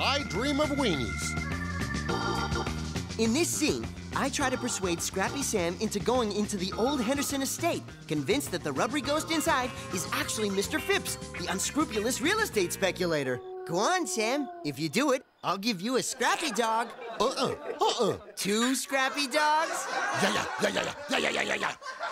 I Dream of Weennies. In this scene, I try to persuade Scrappy Sam into going into the old Henderson estate, convinced that the rubbery ghost inside is actually Mr. Phipps, the unscrupulous real estate speculator. Go on, Sam. If you do it, I'll give you a Scrappy dog. 2 Scrappy dogs? Yeah.